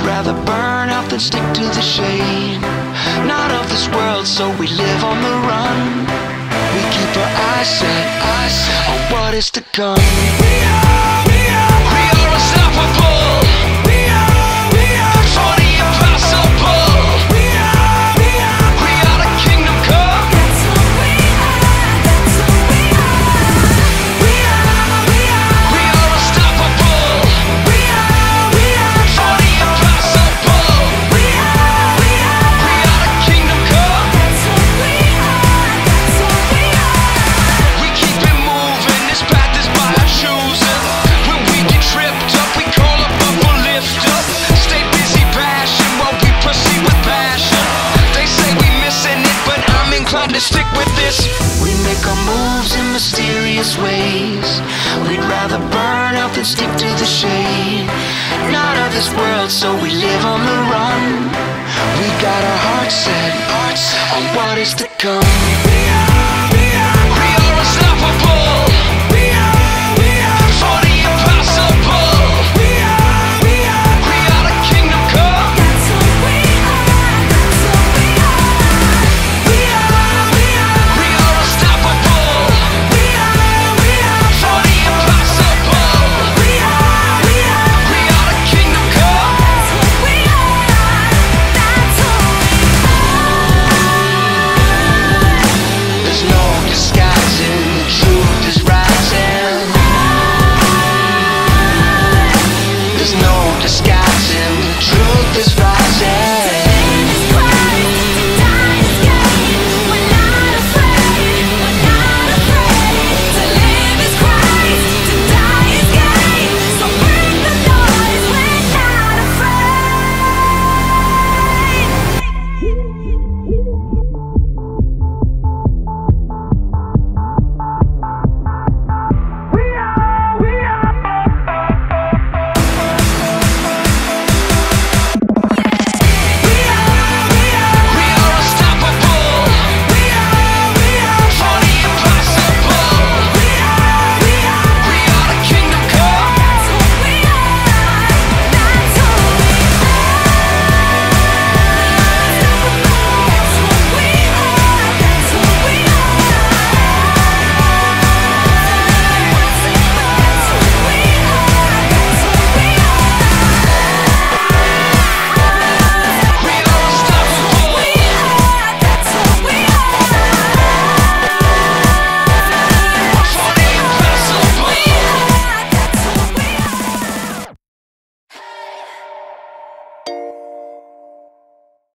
rather burn out than stick to the shade. Not of this world, so we live on the run. We keep our eyes set on what is to come. We are unstoppable. We are for the impossible. We are the kingdom come. That's who we are. That's who we are. We are unstoppable. We are for the impossible. We are the kingdom come. That's who we are. That's who we are. We keep it moving. This path is by our choosing. When we get tripped up, we call up a lift up. Stay busy passion while we proceed with passion. They say we missing it, but I'm inclined to stick with this. We make our moves in mysterious ways. We'd rather burn out than stick to the shade. Not of this world, so we live on the run. We got our hearts set on what is to come. We are unstoppable. We are for the impossible. We are the kingdom come. That's who we are. That's who we are. We are unstoppable. We are for the impossible. We are the kingdom come. That's who we are. That's who we are. There's no disguising, the truth is rising. There's no disguising, the truth is rising.